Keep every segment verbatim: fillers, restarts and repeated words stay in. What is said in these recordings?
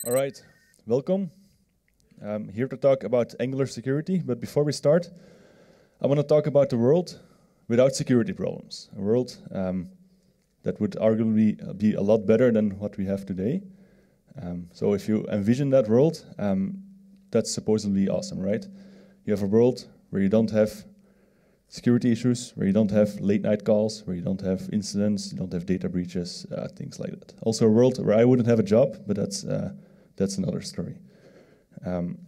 All right, welcome. I'm here to talk about Angular security, but before we start, I want to talk about the world without security problems, a world um, that would arguably be a lot better than what we have today. Um, so if you envision that world, um, that's supposedly awesome, right? You have a world where you don't have security issues, where you don't have late night calls, where you don't have incidents, you don't have data breaches, uh, things like that. Also a world where I wouldn't have a job, but that's uh, that's another story. Um,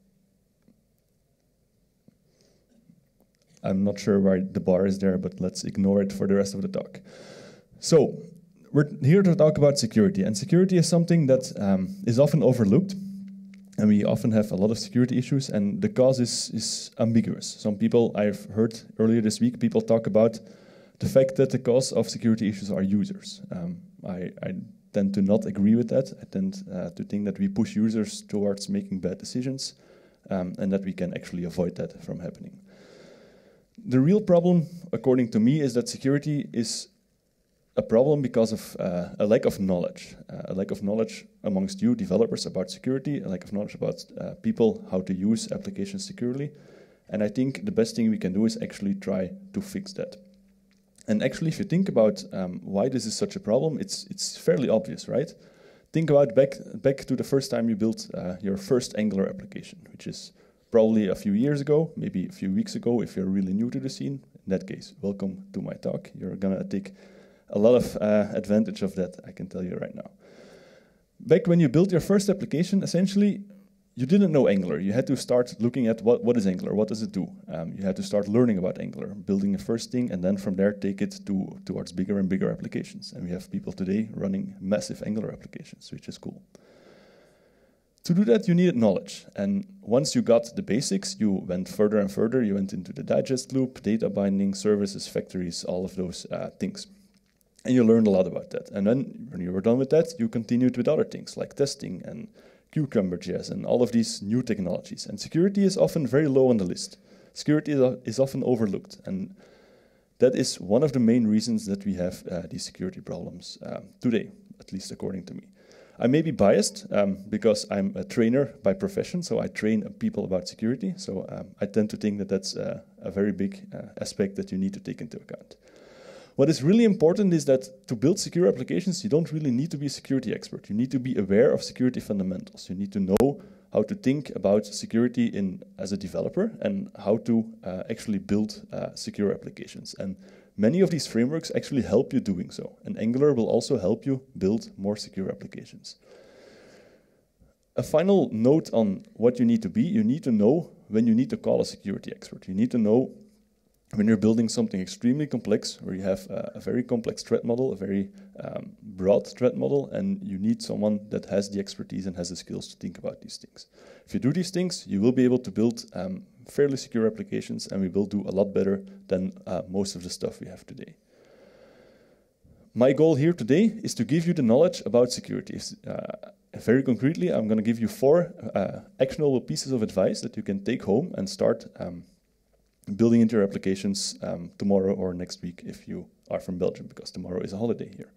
I'm not sure why the bar is there, but let's ignore it for the rest of the talk. So we're here to talk about security, and security is something that um, is often overlooked. And we often have a lot of security issues, and the cause is, is ambiguous. Some people, I've heard earlier this week, people talk about the fact that the cause of security issues are users. Um, I, I tend to not agree with that. I tend uh, to think that we push users towards making bad decisions, um, and that we can actually avoid that from happening. The real problem, according to me, is that security is a problem because of uh, a lack of knowledge, uh, a lack of knowledge amongst you developers about security, a lack of knowledge about uh, people, how to use applications securely. And I think the best thing we can do is actually try to fix that. And actually, if you think about um, why this is such a problem, it's it's fairly obvious, right? Think about back, back to the first time you built uh, your first Angular application, which is probably a few years ago, maybe a few weeks ago if you're really new to the scene. In that case, welcome to my talk. You're gonna take a lot of uh, advantage of that, I can tell you right now. Back when you built your first application, essentially, you didn't know Angular. You had to start looking at what, what is Angular, what does it do? Um, you had to start learning about Angular, building a first thing, and then from there take it to, towards bigger and bigger applications. And we have people today running massive Angular applications, which is cool. To do that, you needed knowledge. And once you got the basics, you went further and further. You went into the digest loop, data binding, services, factories, all of those uh, things. And you learned a lot about that. And then when you were done with that, you continued with other things like testing and CucumberJS and all of these new technologies. And security is often very low on the list. Security is, is often overlooked. And that is one of the main reasons that we have uh, these security problems um, today, at least according to me. I may be biased um, because I'm a trainer by profession, so I train people about security. So um, I tend to think that that's uh, a very big uh, aspect that you need to take into account. What is really important is that to build secure applications, you don't really need to be a security expert. You need to be aware of security fundamentals. You need to know how to think about security in as a developer and how to uh, actually build uh, secure applications. And many of these frameworks actually help you doing so. And Angular will also help you build more secure applications. A final note on what you need to be, you need to know when you need to call a security expert. You need to know when you're building something extremely complex, where you have a, a very complex threat model, a very um, broad threat model, and you need someone that has the expertise and has the skills to think about these things. If you do these things, you will be able to build um, fairly secure applications, and we will do a lot better than uh, most of the stuff we have today. My goal here today is to give you the knowledge about security. Uh, very concretely, I'm going to give you four uh, actionable pieces of advice that you can take home and start um, building into your applications um, tomorrow or next week if you are from Belgium, because tomorrow is a holiday here.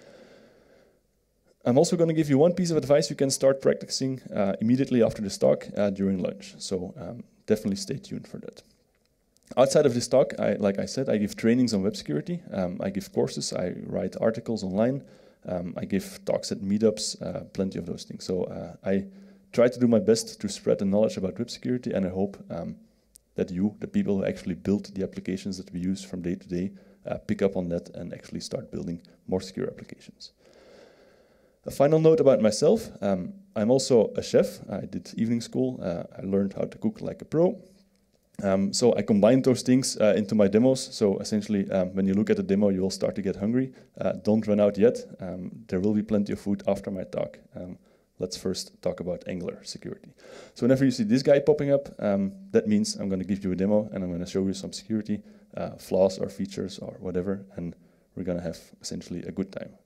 I'm also going to give you one piece of advice you can start practicing uh, immediately after this talk uh, during lunch. So um, definitely stay tuned for that. Outside of this talk, I, like I said, I give trainings on web security. Um, I give courses, I write articles online. Um, I give talks at meetups, uh, plenty of those things. So uh, I try to do my best to spread the knowledge about web security, and I hope um, that you, the people who actually build the applications that we use from day to day, uh, pick up on that and actually start building more secure applications. A final note about myself, um, I'm also a chef. I did evening school. Uh, I learned how to cook like a pro. Um, so I combined those things uh, into my demos. So essentially, um, when you look at the demo, you will start to get hungry. Uh, don't run out yet. Um, there will be plenty of food after my talk. Um, Let's first talk about Angular security. So whenever you see this guy popping up, um, that means I'm going to give you a demo and I'm going to show you some security uh, flaws or features or whatever, and we're going to have essentially a good time.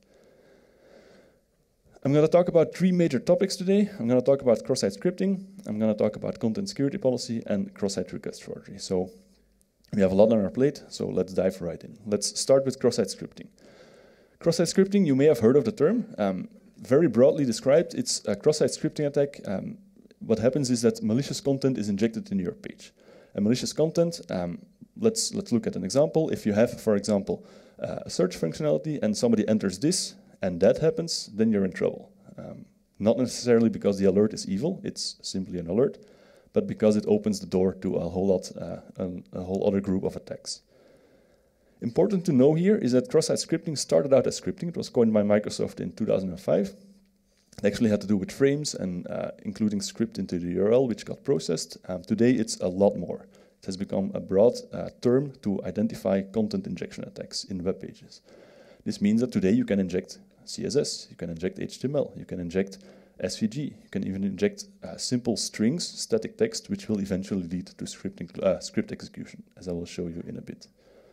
I'm going to talk about three major topics today. I'm going to talk about cross-site scripting, I'm going to talk about content security policy, and cross-site request forgery. So we have a lot on our plate, so let's dive right in. Let's start with cross-site scripting. Cross-site scripting, you may have heard of the term. Um, very broadly described, it's a cross-site scripting attack. Um, what happens is that malicious content is injected into your page. And malicious content, um, let's, let's look at an example. If you have, for example, uh, a search functionality and somebody enters this and that happens, then you're in trouble. Um, not necessarily because the alert is evil, it's simply an alert, but because it opens the door to a whole lot, uh, a, a whole other group of attacks. Important to know here is that cross-site scripting started out as scripting. It was coined by Microsoft in two thousand five. It actually had to do with frames and uh, including script into the U R L, which got processed. Um, today, it's a lot more. It has become a broad uh, term to identify content injection attacks in web pages. This means that today you can inject C S S, you can inject H T M L, you can inject S V G, you can even inject uh, simple strings, static text, which will eventually lead to script, uh, script execution, as I will show you in a bit.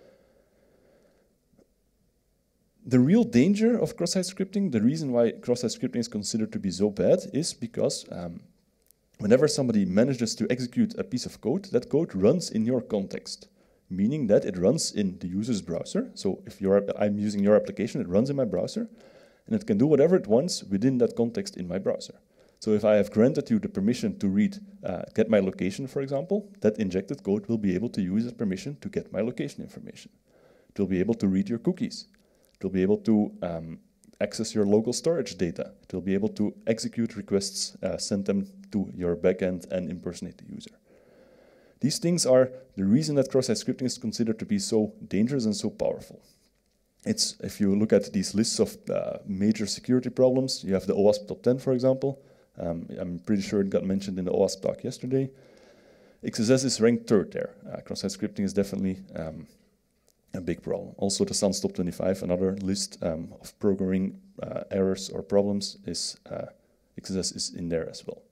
The real danger of cross-site scripting, the reason why cross-site scripting is considered to be so bad, is because um, whenever somebody manages to execute a piece of code, that code runs in your context, meaning that it runs in the user's browser. So if you're, I'm using your application, it runs in my browser, and it can do whatever it wants within that context in my browser. So if I have granted you the permission to read, uh, get my location, for example, that injected code will be able to use that permission to get my location information. It will be able to read your cookies. It will be able to um, access your local storage data. It will be able to execute requests, uh, send them to your backend, and impersonate the user. These things are the reason that cross-site scripting is considered to be so dangerous and so powerful. It's, if you look at these lists of uh, major security problems, you have the OWASP top ten, for example. Um, I'm pretty sure it got mentioned in the OWASP talk yesterday. X S S is ranked third there. Uh, cross-site scripting is definitely um, a big problem. Also, the SANS top twenty-five, another list um, of programming uh, errors or problems, is uh, X S S is in there as well.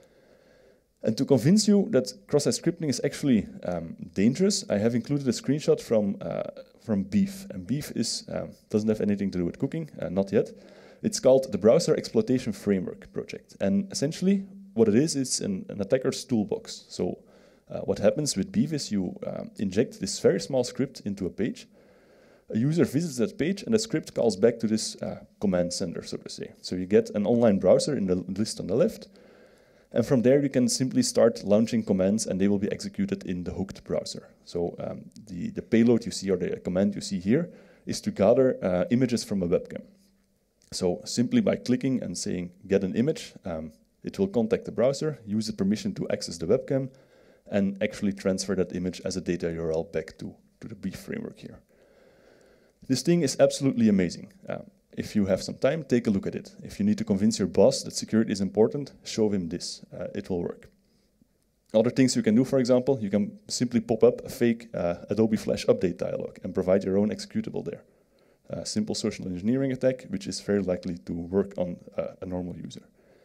And to convince you that cross-site scripting is actually um, dangerous, I have included a screenshot from uh, from Beef. And Beef is um, doesn't have anything to do with cooking, uh, not yet. It's called the Browser Exploitation Framework project. And essentially, what it is, it's an, an attacker's toolbox. So uh, what happens with Beef is you um, inject this very small script into a page. A user visits that page, and the script calls back to this uh, command sender, so to say. So you get an online browser in the list on the left, and from there you can simply start launching commands, and they will be executed in the hooked browser. So um, the, the payload you see, or the command you see here, is to gather uh, images from a webcam. So simply by clicking and saying get an image, um, it will contact the browser, use the permission to access the webcam, and actually transfer that image as a data U R L back to, to the Beef framework here. This thing is absolutely amazing. Uh, if you have some time, take a look at it. If you need to convince your boss that security is important, show him this. Uh, it will work. Other things you can do, for example, you can simply pop up a fake uh, Adobe Flash update dialog and provide your own executable there. A simple social engineering attack, which is very likely to work on uh, a normal user.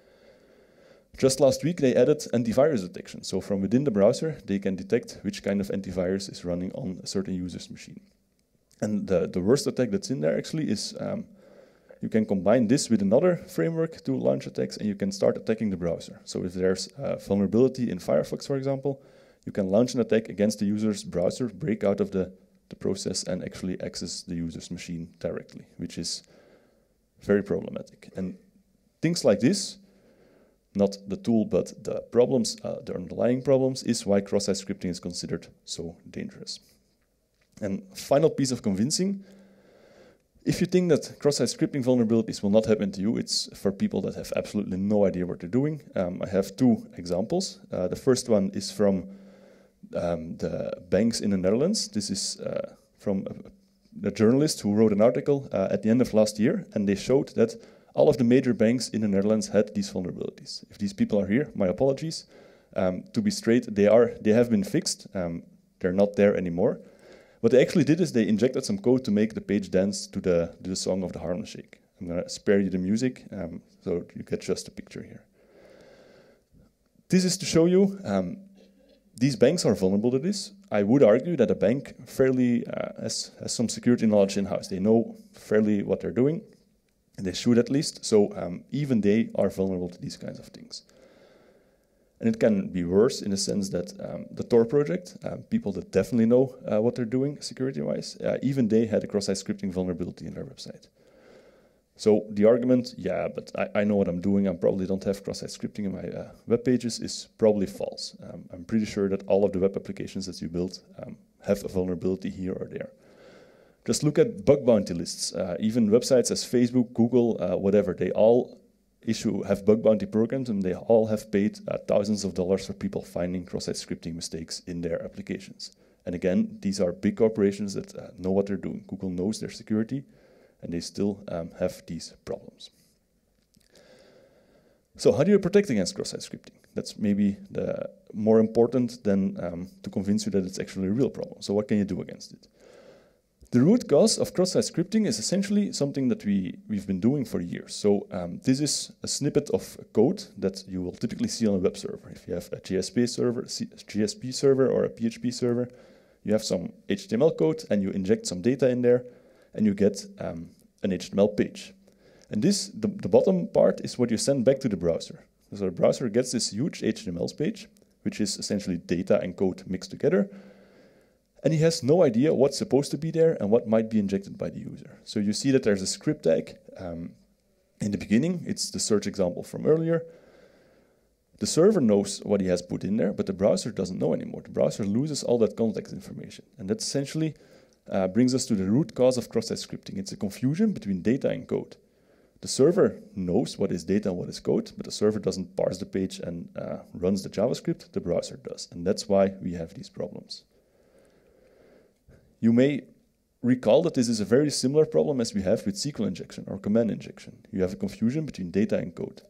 Just last week, they added antivirus detection. So from within the browser, they can detect which kind of antivirus is running on a certain user's machine. And the, the worst attack that's in there actually is um, you can combine this with another framework to launch attacks, and you can start attacking the browser. So if there's a vulnerability in Firefox, for example, you can launch an attack against the user's browser, break out of the, the process, and actually access the user's machine directly, which is very problematic. And things like this, not the tool, but the problems, uh, the underlying problems, is why cross-site scripting is considered so dangerous. And final piece of convincing, if you think that cross-site scripting vulnerabilities will not happen to you, it's for people that have absolutely no idea what they're doing. Um, I have two examples. Uh, the first one is from um, the banks in the Netherlands. This is uh, from a, a journalist who wrote an article uh, at the end of last year, and they showed that all of the major banks in the Netherlands had these vulnerabilities. If these people are here, my apologies. Um, to be straight, they are they have been fixed. Um, they're not there anymore. What they actually did is they injected some code to make the page dance to the, to the song of the Harlem Shake. I'm going to spare you the music, um, so you get just a picture here. This is to show you um, these banks are vulnerable to this. I would argue that a bank fairly uh, has, has some security knowledge in-house. They know fairly what they're doing, and they should at least. So um, even they are vulnerable to these kinds of things. And it can be worse in the sense that um, the Tor project, uh, people that definitely know uh, what they're doing security-wise, uh, even they had a cross-site scripting vulnerability in their website. So the argument, yeah, but I, I know what I'm doing, I probably don't have cross-site scripting in my uh, web pages, is probably false. Um, I'm pretty sure that all of the web applications that you build um, have a vulnerability here or there. Just look at bug bounty lists. Uh, even websites as Facebook, Google, uh, whatever, they all issue have bug bounty programs, and they all have paid uh, thousands of dollars for people finding cross-site scripting mistakes in their applications. And again, these are big corporations that uh, know what they're doing. Google knows their security, and they still um, have these problems. So how do you protect against cross-site scripting? That's maybe the more important than um, to convince you that it's actually a real problem. So what can you do against it? The root cause of cross-site scripting is essentially something that we, we've been doing for years. So um, this is a snippet of code that you will typically see on a web server. If you have a J S P server, J S P server or a P H P server, you have some H T M L code and you inject some data in there and you get um, an H T M L page. And this, the, the bottom part is what you send back to the browser. So the browser gets this huge H T M L page, which is essentially data and code mixed together. And he has no idea what's supposed to be there and what might be injected by the user. So you see that there's a script tag. Um, in the beginning, it's the search example from earlier. The server knows what he has put in there, but the browser doesn't know anymore. The browser loses all that context information. And that essentially uh, brings us to the root cause of cross-site scripting. It's a confusion between data and code. The server knows what is data and what is code, but the server doesn't parse the page and uh, runs the JavaScript. The browser does. And that's why we have these problems. You may recall that this is a very similar problem as we have with S Q L injection or command injection. You have a confusion between data and code.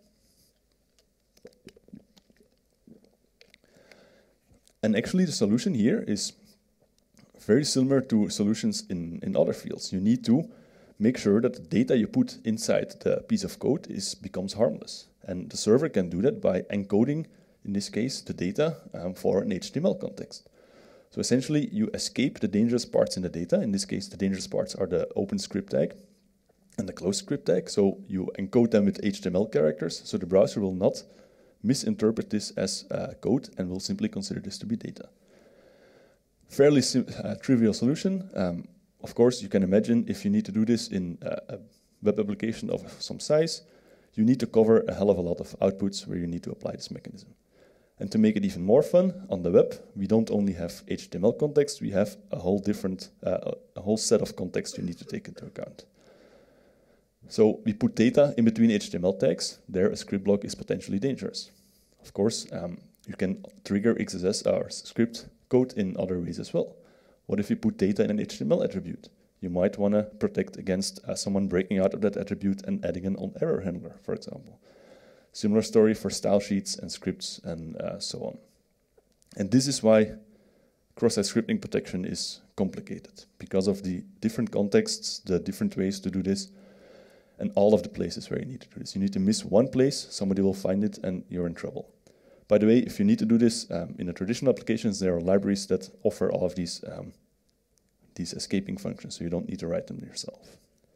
And actually the solution here is very similar to solutions in, in other fields. You need to make sure that the data you put inside the piece of code is, becomes harmless. And the server can do that by encoding, in this case, the data um, for an H T M L context. So essentially, you escape the dangerous parts in the data. In this case, the dangerous parts are the open script tag and the close script tag. So you encode them with H T M L characters, so the browser will not misinterpret this as uh, code and will simply consider this to be data. Fairly uh, trivial solution. Um, of course, you can imagine if you need to do this in uh, a web application of some size, you need to cover a hell of a lot of outputs where you need to apply this mechanism. And to make it even more fun, on the web, we don't only have H T M L context, we have a whole different, uh, a whole set of context you need to take into account. So we put data in between H T M L tags. There, a script block is potentially dangerous. Of course, um, you can trigger X S S or script code in other ways as well. What if you put data in an H T M L attribute? You might want to protect against uh, someone breaking out of that attribute and adding an on-error handler, for example. Similar story for style sheets and scripts and uh, so on. And this is why cross-site scripting protection is complicated, because of the different contexts, the different ways to do this, and all of the places where you need to do this. You need to miss one place, somebody will find it, and you're in trouble. By the way, if you need to do this um, in the traditional applications, there are libraries that offer all of these, um, these escaping functions, so you don't need to write them yourself.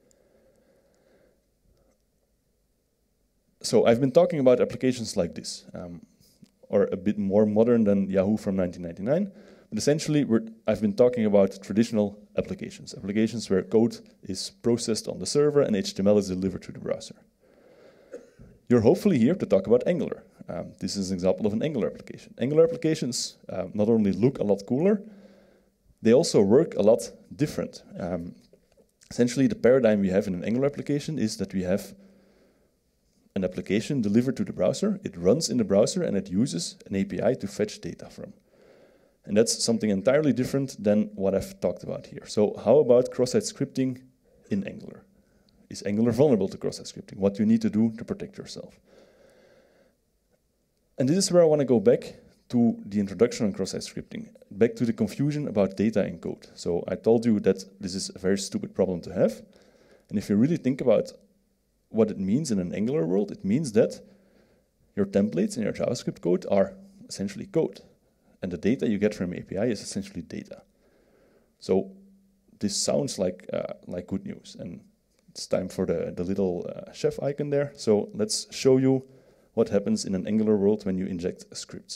So I've been talking about applications like this, um, or a bit more modern than Yahoo from nineteen ninety-nine. But essentially, we're, I've been talking about traditional applications, applications where code is processed on the server and H T M L is delivered to the browser. You're hopefully here to talk about Angular. Um, this is an example of an Angular application. Angular applications uh, not only look a lot cooler, they also work a lot different. Um, essentially, the paradigm we have in an Angular application is that we have an application delivered to the browser, it runs in the browser, and it uses an A P I to fetch data from. And that's something entirely different than what I've talked about here. So how about cross-site scripting in Angular? Is Angular vulnerable to cross-site scripting? What do you need to do to protect yourself? And this is where I want to go back to the introduction on cross-site scripting, back to the confusion about data and code. So I told you that this is a very stupid problem to have. And if you really think about what it means in an Angular world, it means that your templates and your JavaScript code are essentially code. And the data you get from A P I is essentially data. So this sounds like, uh, like good news. And it's time for the, the little uh, chef icon there. So let's show you what happens in an Angular world when you inject scripts.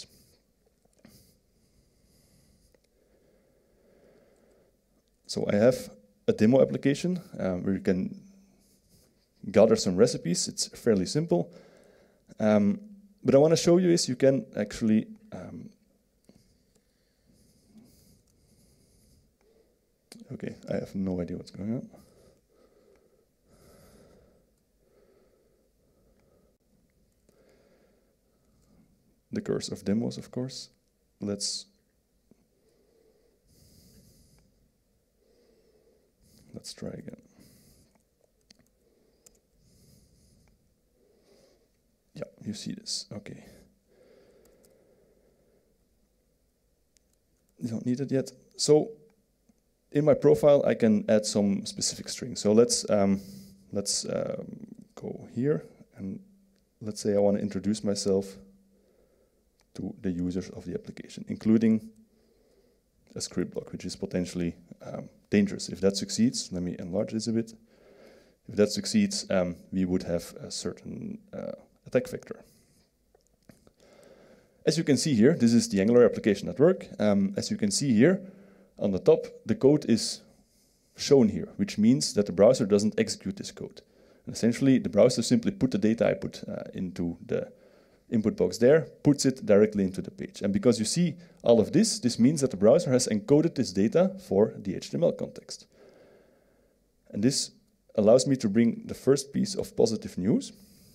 So I have a demo application um, where you can gather some recipes. It's fairly simple. Um, but I want to show you is you can actually um, okay, I have no idea what's going on. The curse of demos, of course. Let's let's try again. Yeah, you see this. Okay. You don't need it yet. So in my profile, I can add some specific strings. So let's um, let's um, go here, and let's say I want to introduce myself to the users of the application, including a script block, which is potentially um, dangerous. If that succeeds, let me enlarge this a bit. If that succeeds, um, we would have a certain uh, attack vector. As you can see here, this is the Angular application at work. Um, as you can see here, on the top, the code is shown here, which means that the browser doesn't execute this code. And essentially, the browser simply put the data I put uh, into the input box there, puts it directly into the page. And because you see all of this, this means that the browser has encoded this data for the H T M L context. And this allows me to bring the first piece of positive news.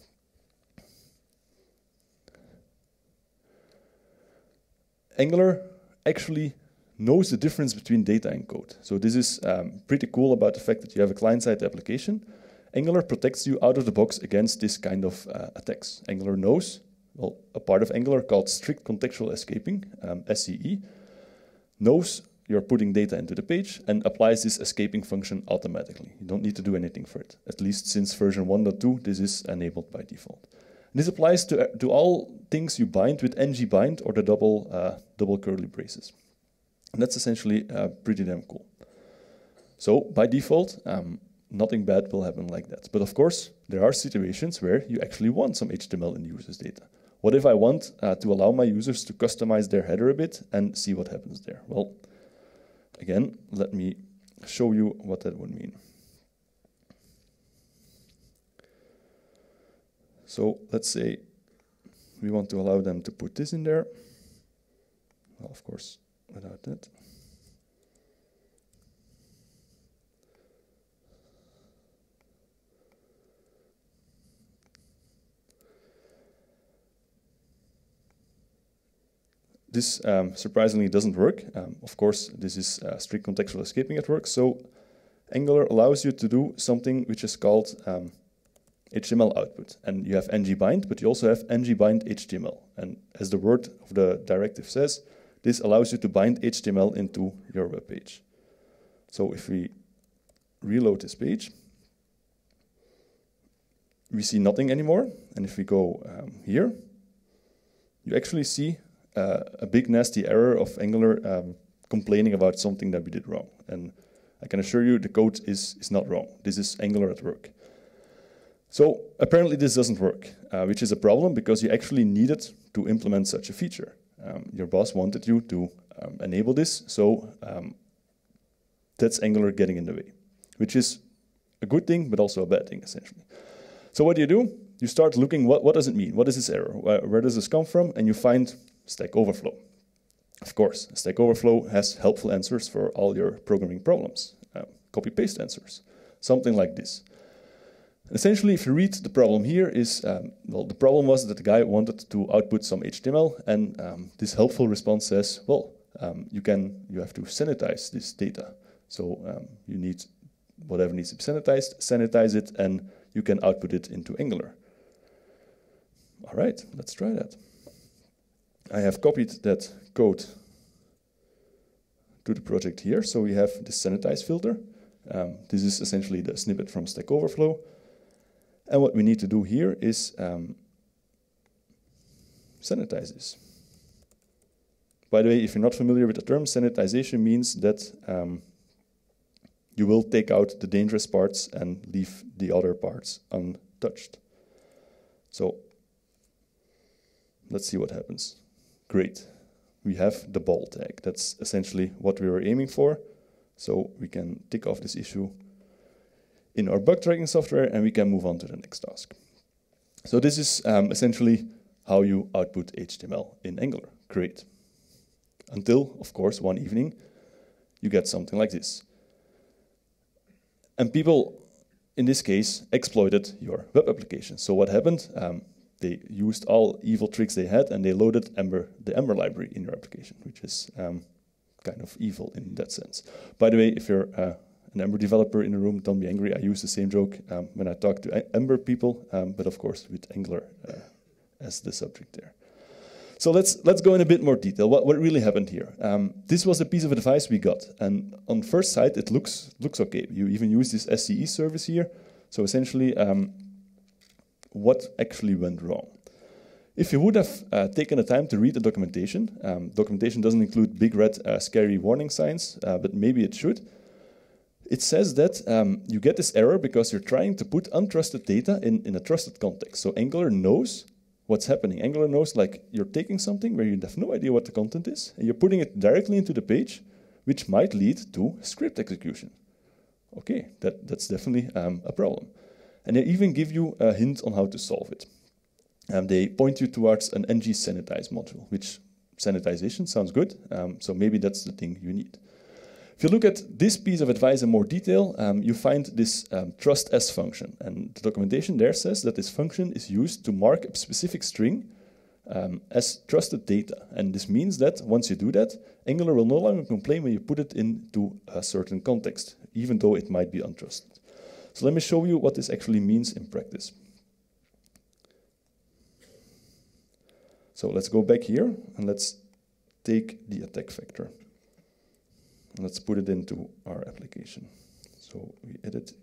Angular actually knows the difference between data and code. So this is um, pretty cool about the fact that you have a client-side application. Angular protects you out of the box against this kind of uh, attacks. Angular knows, well, a part of Angular called Strict Contextual Escaping, um, S C E, knows you're putting data into the page and applies this escaping function automatically. You don't need to do anything for it. At least since version one point two, this is enabled by default. And this applies to, uh, to all things you bind with ngbind or the double, uh, double curly braces. And that's essentially uh, pretty damn cool. So by default, um, nothing bad will happen like that. But of course, there are situations where you actually want some H T M L in the user's data. What if I want uh, to allow my users to customize their header a bit and see what happens there? Well, again, let me show you what that would mean. So let's say we want to allow them to put this in there. Well, of course, without that. This um, surprisingly doesn't work. Um, of course, this is uh, strict contextual escaping at work. So Angular allows you to do something which is called um, H T M L output. And you have ngbind, but you also have ngbind H T M L. And as the word of the directive says, this allows you to bind H T M L into your web page. So if we reload this page, we see nothing anymore. And if we go um, here, you actually see Uh, a big nasty error of Angular um, complaining about something that we did wrong. And I can assure you the code is, is not wrong. This is Angular at work. So apparently this doesn't work, uh, which is a problem because you actually needed to implement such a feature. Um, your boss wanted you to um, enable this, so um, that's Angular getting in the way, which is a good thing, but also a bad thing, essentially. So what do you do? You start looking, what, what does it mean? What is this error? Where, where does this come from? And you find Stack Overflow. Of course, Stack Overflow has helpful answers for all your programming problems. Uh, copy-paste answers, something like this. Essentially, if you read the problem here is, um, well, the problem was that the guy wanted to output some H T M L, and um, this helpful response says, well, um, you can, you have to sanitize this data. So um, you need whatever needs to be sanitized, sanitize it, and you can output it into Angular. All right, let's try that. I have copied that code to the project here. So we have the sanitize filter. Um, this is essentially the snippet from Stack Overflow. And what we need to do here is um, sanitize this. By the way, if you're not familiar with the term, sanitization means that um, you will take out the dangerous parts and leave the other parts untouched. So let's see what happens. Great. We have the ball tag. That's essentially what we were aiming for. So we can tick off this issue. in our bug tracking software, and we can move on to the next task. So this is um, essentially how you output H T M L in Angular. Great. Until, of course, one evening, you get something like this. And people, in this case, exploited your web application. So what happened? Um, they used all evil tricks they had, and they loaded Ember, the Ember library in your application, which is um, kind of evil in that sense. By the way, if you're uh, an Ember developer in the room, don't be angry. I use the same joke um, when I talk to Ember people, um, but of course with Angular uh, as the subject there. So let's let's go in a bit more detail. What what really happened here? Um, this was a piece of advice we got, and on first sight it looks looks okay. You even use this S C E service here. So essentially, um, what actually went wrong? If you would have uh, taken the time to read the documentation, um, documentation doesn't include big red uh, scary warning signs, uh, but maybe it should. It says that um, you get this error because you're trying to put untrusted data in, in a trusted context. So Angular knows what's happening. Angular knows, like, you're taking something where you have no idea what the content is, and you're putting it directly into the page, which might lead to script execution. Okay, that, that's definitely um, a problem. And they even give you a hint on how to solve it. Um, they point you towards an N G sanitize module, which sanitization sounds good, um, so maybe that's the thing you need. If you look at this piece of advice in more detail, um, you find this um, trust S function. And the documentation there says that this function is used to mark a specific string um, as trusted data. And this means that once you do that, Angular will no longer complain when you put it into a certain context, even though it might be untrusted. So let me show you what this actually means in practice. So let's go back here and let's take the attack vector. Let's put it into our application. So we edit.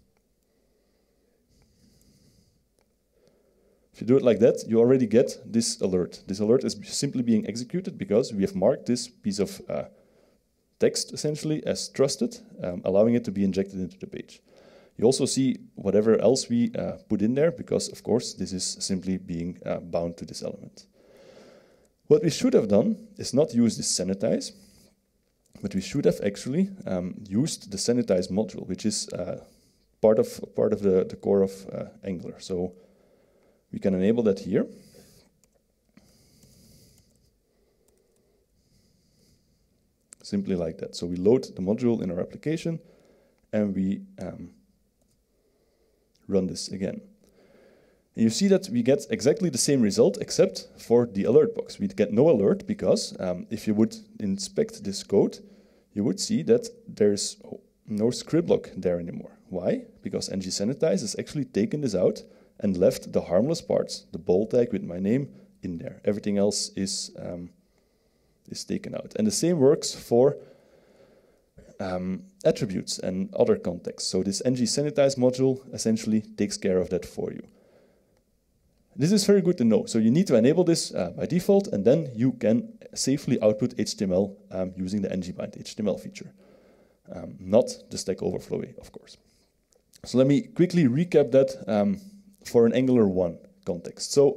If you do it like that, you already get this alert. This alert is simply being executed because we have marked this piece of uh, text essentially as trusted, um, allowing it to be injected into the page. You also see whatever else we uh, put in there because, of course, this is simply being uh, bound to this element. What we should have done is not use this sanitize, but we should have actually um, used the sanitize module, which is uh, part of part of the, the core of uh, Angular. So we can enable that here. Simply like that. So we load the module in our application, and we um, run this again. And you see that we get exactly the same result, except for the alert box. We get no alert because um, if you would inspect this code, you would see that there's no script block there anymore. Why? Because N G sanitize has actually taken this out and left the harmless parts, the bold tag with my name, in there. Everything else is, um, is taken out. And the same works for um, attributes and other contexts. So this N G sanitize module essentially takes care of that for you. This is very good to know. So you need to enable this uh, by default, and then you can safely output H T M L um, using the ngbind H T M L feature. Um, not the Stack Overflow way, of course. So let me quickly recap that um, for an Angular one context. So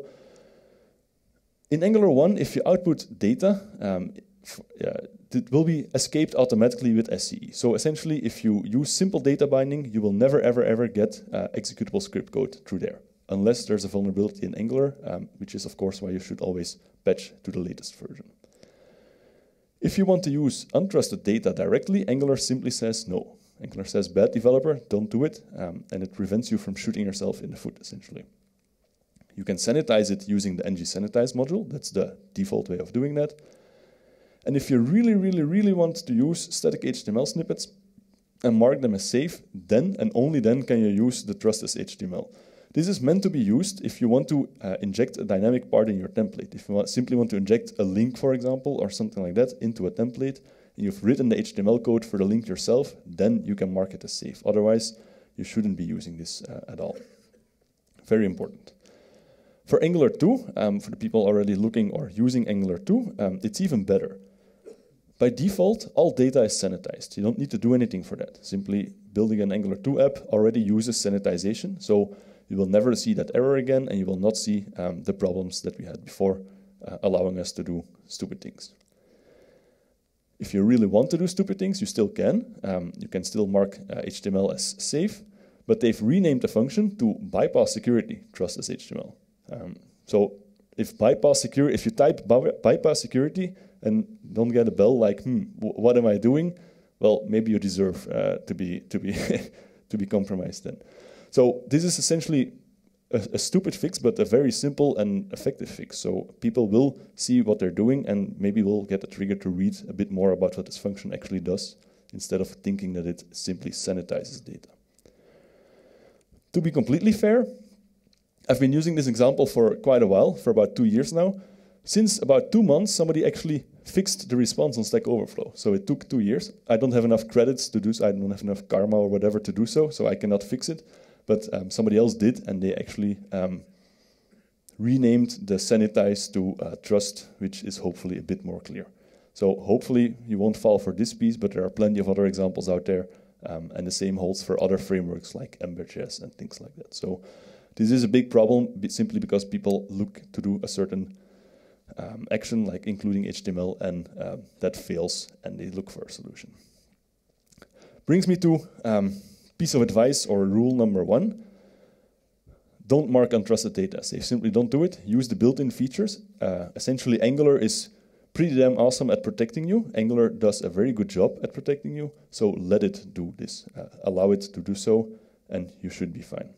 in Angular one, if you output data, um, uh, it will be escaped automatically with S C E. So essentially, if you use simple data binding, you will never, ever, ever get uh, executable script code through there, unless there's a vulnerability in Angular, um, which is, of course, why you should always patch to the latest version. If you want to use untrusted data directly, Angular simply says no. Angular says, bad developer, don't do it, um, and it prevents you from shooting yourself in the foot, essentially. You can sanitize it using the N G sanitize module. That's the default way of doing that. And if you really, really, really want to use static H T M L snippets and mark them as safe, then and only then can you use the trust as H T M L. This is meant to be used if you want to uh, inject a dynamic part in your template. If you want, simply want to inject a link, for example, or something like that into a template, and you've written the H T M L code for the link yourself, then you can mark it as safe. Otherwise, you shouldn't be using this uh, at all. Very important. For Angular two, um, for the people already looking or using Angular two, um, it's even better. By default, all data is sanitized. You don't need to do anything for that. Simply building an Angular two app already uses sanitization, so you will never see that error again, and you will not see um, the problems that we had before, uh, allowing us to do stupid things. If you really want to do stupid things, you still can. Um, you can still mark uh, H T M L as safe, but they've renamed the function to bypass security trust as H T M L. Um, so if bypass security, if you type by bypass security and don't get a bell like, hmm, what am I doing? Well, maybe you deserve uh, to be to be to be compromised then. So this is essentially a, a stupid fix, but a very simple and effective fix. So people will see what they're doing and maybe will get a trigger to read a bit more about what this function actually does, instead of thinking that it simply sanitizes data. To be completely fair, I've been using this example for quite a while, for about two years now. Since about two months, somebody actually fixed the response on Stack Overflow. So it took two years. I don't have enough credits to do so. I don't have enough karma or whatever to do so, so I cannot fix it. But um, somebody else did, and they actually um, renamed the sanitize to uh, trust, which is hopefully a bit more clear. So hopefully you won't fall for this piece, but there are plenty of other examples out there, um, and the same holds for other frameworks like AngularJS and things like that. So this is a big problem simply because people look to do a certain um, action, like including H T M L, and uh, that fails, and they look for a solution. Brings me to um, piece of advice or rule number one. Don't mark untrusted data. Say simply don't do it. Use the built-in features. Uh, essentially, Angular is pretty damn awesome at protecting you. Angular does a very good job at protecting you, so let it do this. Uh, allow it to do so, and you should be fine.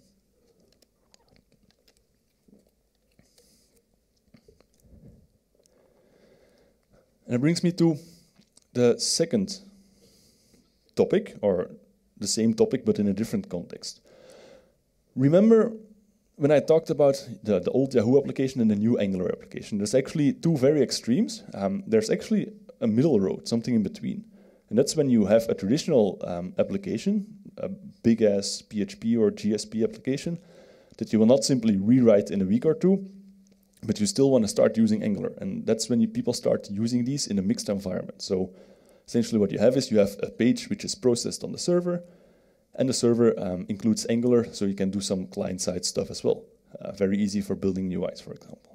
And it brings me to the second topic, or the same topic but in a different context. Remember when I talked about the, the old Yahoo application and the new Angular application, there's actually two very extremes. Um, there's actually a middle road, something in between. And that's when you have a traditional um, application, a big-ass P H P or G S P application, that you will not simply rewrite in a week or two, but you still want to start using Angular. And that's when you, people start using these in a mixed environment. So essentially what you have is you have a page which is processed on the server, and the server um, includes Angular, so you can do some client-side stuff as well. Uh, very easy for building U Is, for example.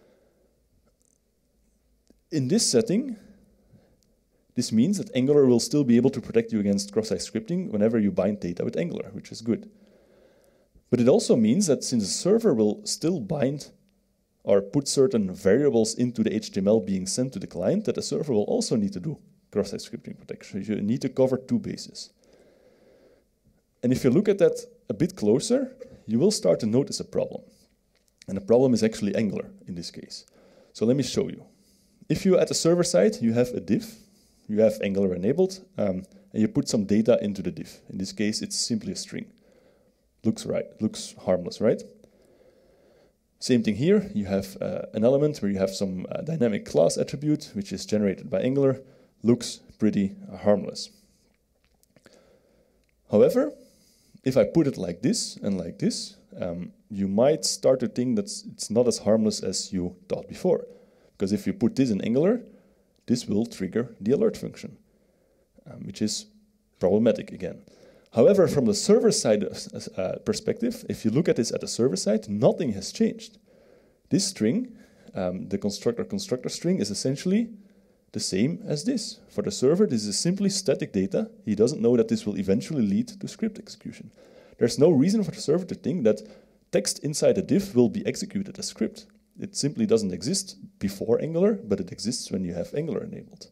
In this setting, this means that Angular will still be able to protect you against cross-site scripting whenever you bind data with Angular, which is good. But it also means that since the server will still bind or put certain variables into the H T M L being sent to the client, that the server will also need to do cross-site scripting protection. You need to cover two bases. And if you look at that a bit closer, you will start to notice a problem. And the problem is actually Angular in this case. So let me show you. If you at the server side, you have a div, you have Angular enabled, um, and you put some data into the div. In this case, it's simply a string. Looks right, looks harmless, right? Same thing here, you have uh, an element where you have some uh, dynamic class attribute, which is generated by Angular, looks pretty uh, harmless. However, if I put it like this and like this, um, you might start to think that it's not as harmless as you thought before. Because if you put this in Angular, this will trigger the alert function, um, which is problematic again. However, from the server side uh, perspective, if you look at this at the server side, nothing has changed. This string, um, the constructor-constructor string, is essentially the same as this. For the server, this is simply static data. He doesn't know that this will eventually lead to script execution. There's no reason for the server to think that text inside a div will be executed as script. It simply doesn't exist before Angular, but it exists when you have Angular enabled.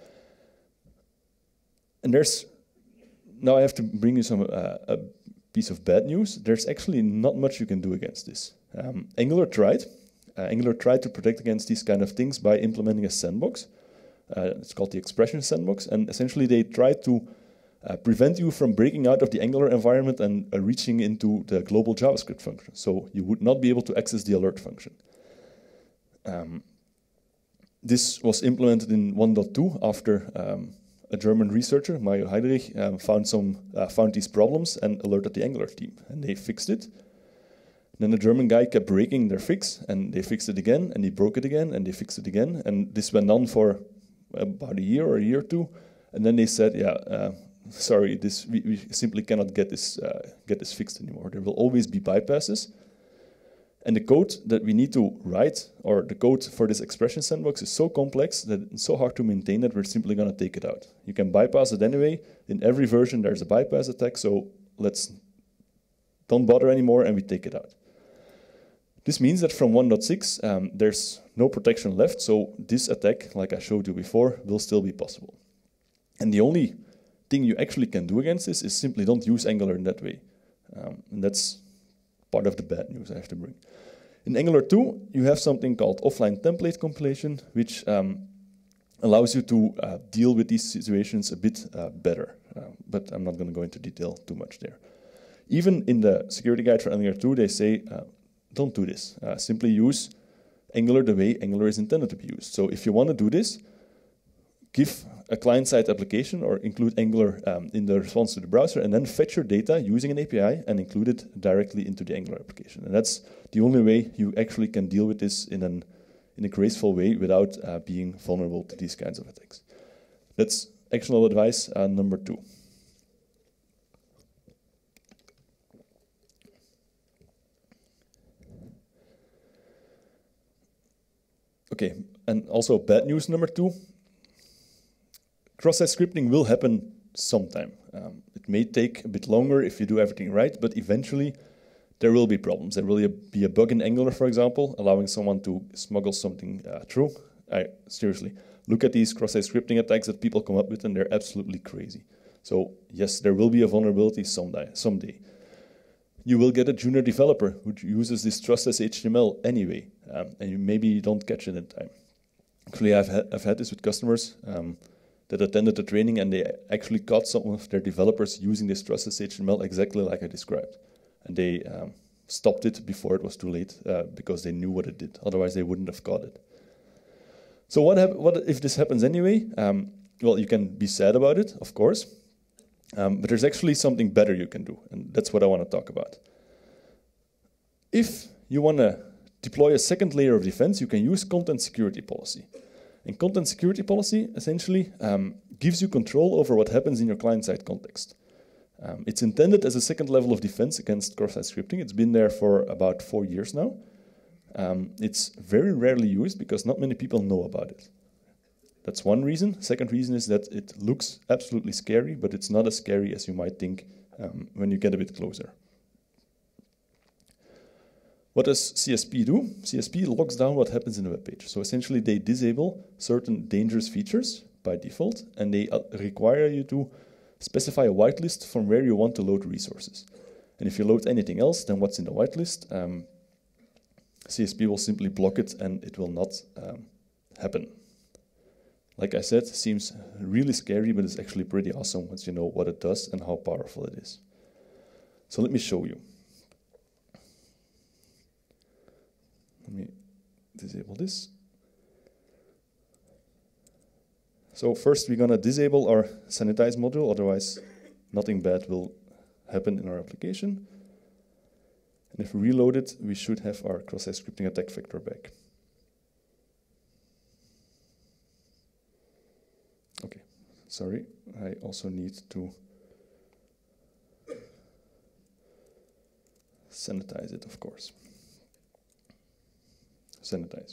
And there's Now I have to bring you some uh, a piece of bad news. There's actually not much you can do against this. Um, Angular tried. Uh, Angular tried to protect against these kind of things by implementing a sandbox. Uh, it's called the expression sandbox, and essentially they tried to uh, prevent you from breaking out of the Angular environment and uh, reaching into the global JavaScript function. So you would not be able to access the alert function. Um, this was implemented in one point two after um, a German researcher, Mario Heiderich, um, found some uh, found these problems and alerted the Angular team, and they fixed it. Then the German guy kept breaking their fix, and they fixed it again, and they broke it again, and they fixed it again, and this went on for about a year or a year or two, and then they said, "Yeah, uh, sorry, this we, we simply cannot get this uh, get this fixed anymore. There will always be bypasses." And the code that we need to write, or the code for this expression sandbox, is so complex that it's so hard to maintain that we're simply going to take it out. You can bypass it anyway. In every version, there's a bypass attack, so let's don't bother anymore, and we take it out. This means that from one point six, um, there's no protection left, so this attack, like I showed you before, will still be possible. And the only thing you actually can do against this is simply don't use Angular in that way. Um, and that's part of the bad news I have to bring. In Angular two, you have something called offline template compilation, which um, allows you to uh, deal with these situations a bit uh, better. Uh, but I'm not going to go into detail too much there. Even in the security guide for Angular two, they say, uh, don't do this. Uh, simply use Angular the way Angular is intended to be used. So if you want to do this, give a client-side application or include Angular um, in the response to the browser, and then fetch your data using an A P I and include it directly into the Angular application. And that's the only way you actually can deal with this in, an, in a graceful way without uh, being vulnerable to these kinds of attacks. That's actionable advice uh, number two. Okay, and also bad news number two. Cross-site scripting will happen sometime. Um, it may take a bit longer if you do everything right, but eventually there will be problems. There will be a bug in Angular, for example, allowing someone to smuggle something uh, through. I, seriously, look at these cross-site scripting attacks that people come up with, and they're absolutely crazy. So yes, there will be a vulnerability someday. someday. You will get a junior developer who uses this trustless H T M L anyway, um, and you maybe you don't catch it in time. Actually, I've had, I've had this with customers um, that attended the training, and they actually caught some of their developers using this trustless H T M L exactly like I described. And they um, stopped it before it was too late uh, because they knew what it did. Otherwise, they wouldn't have caught it. So what, what if this happens anyway? Um, well, you can be sad about it, of course. Um, but there's actually something better you can do, and that's what I want to talk about. If you want to deploy a second layer of defense, you can use content security policy. And content security policy essentially um, gives you control over what happens in your client-side context. Um, it's intended as a second level of defense against cross-site scripting. It's been there for about four years now. Um, it's very rarely used because not many people know about it. That's one reason. Second reason is that it looks absolutely scary, but it's not as scary as you might think um, when you get a bit closer. What does C S P do? C S P locks down what happens in the web page. So essentially they disable certain dangerous features by default, and they uh, require you to specify a whitelist from where you want to load resources. And if you load anything else than what's in the whitelist, um, C S P will simply block it and it will not um, happen. Like I said, it seems really scary, but it's actually pretty awesome once you know what it does and how powerful it is. So let me show you. Let me disable this. So first we're going to disable our sanitize module, otherwise nothing bad will happen in our application. And if we reload it, we should have our cross-site scripting attack vector back. Okay, sorry, I also need to sanitize it, of course. Sanitize.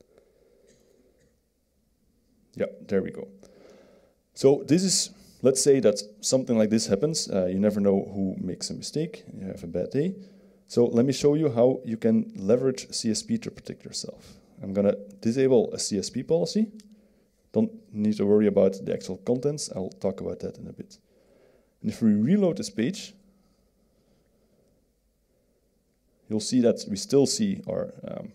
Yeah, there we go. So this is, let's say that something like this happens. Uh, you never know who makes a mistake. You have a bad day. So let me show you how you can leverage C S P to protect yourself. I'm going to disable a C S P policy. Don't need to worry about the actual contents. I'll talk about that in a bit. And if we reload this page, you'll see that we still see our, um,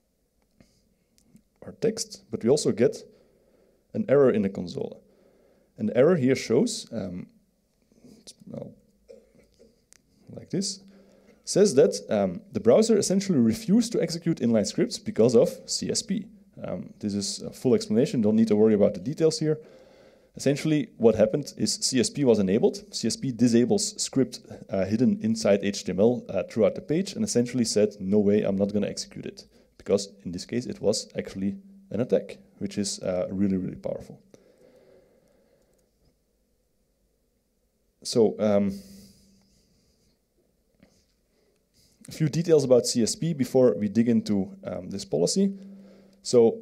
our text, but we also get an error in the console. And the error here shows, um, well, like this, says that um, the browser essentially refused to execute inline scripts because of C S P. Um, this is a full explanation, don't need to worry about the details here. Essentially, what happened is C S P was enabled. C S P disables script uh, hidden inside H T M L uh, throughout the page and essentially said, no way, I'm not going to execute it. Because in this case, it was actually an attack, which is uh, really, really powerful. So, um, a few details about C S P before we dig into um, this policy. So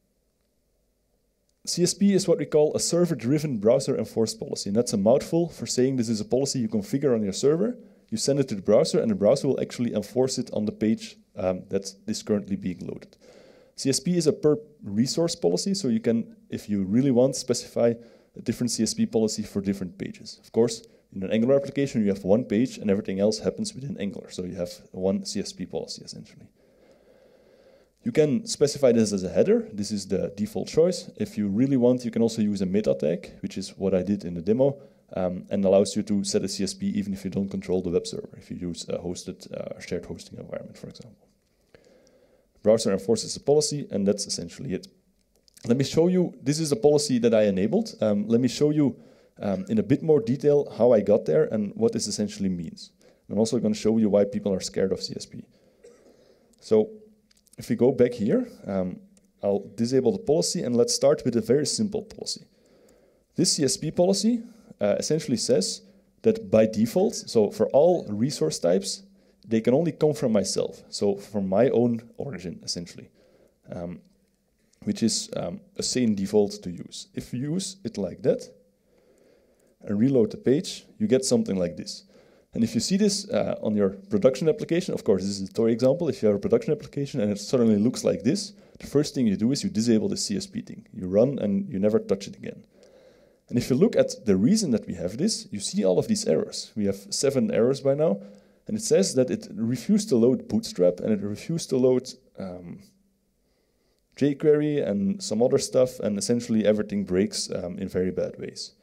C S P is what we call a server-driven browser enforced policy. And that's a mouthful for saying this is a policy you configure on your server. you send it to the browser, and the browser will actually enforce it on the page um, that is currently being loaded. C S P is a per resource policy, so you can, if you really want, specify a different C S P policy for different pages. Of course, in an Angular application, you have one page and everything else happens within Angular, so you have one C S P policy essentially. You can specify this as a header. This is the default choice. If you really want, you can also use a meta tag, which is what I did in the demo, um, and allows you to set a C S P even if you don't control the web server, if you use a hosted uh, shared hosting environment, for example. Browser enforces a policy, and that's essentially it. Let me show you, this is a policy that I enabled. Um, let me show you um, in a bit more detail how I got there and what this essentially means. I'm also going to show you why people are scared of C S P. So if we go back here, um, I'll disable the policy, and let's start with a very simple policy. This C S P policy uh, essentially says that by default, so for all resource types, they can only come from myself, so from my own origin, essentially, um, which is um, a sane default to use. If you use it like that and reload the page, you get something like this. And if you see this uh, on your production application, of course, this is a toy example. If you have a production application and it suddenly looks like this, the first thing you do is you disable the C S P thing. You run and you never touch it again. And if you look at the reason that we have this, you see all of these errors. We have seven errors by now. And it says that it refused to load Bootstrap, and it refused to load um, jQuery and some other stuff, and essentially everything breaks um, in very bad ways.